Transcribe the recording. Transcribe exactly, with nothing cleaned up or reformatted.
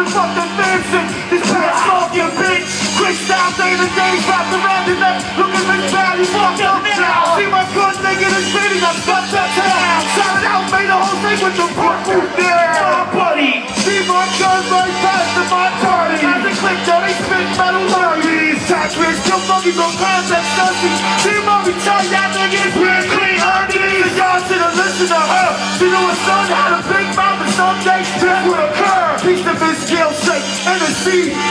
and fuck the fancy. This past smoking bitch. Quick style day to day, wrapped around his neck. Look at this body, fucked up now. See my good nigga in his feeding, I'm stuck that town. Shout it out, made the whole thing with the Brooklyn there. My buddy, see my gun right past the my party. As a click that they spit metal lurries. Tax rich, kill monkeys on concept stussy. See mommy tell y'all niggas we're clean earnings. Y'all should've listened to her. She knew her son had a big mouth and some days death would occur. Piece of his skill shake and the sea.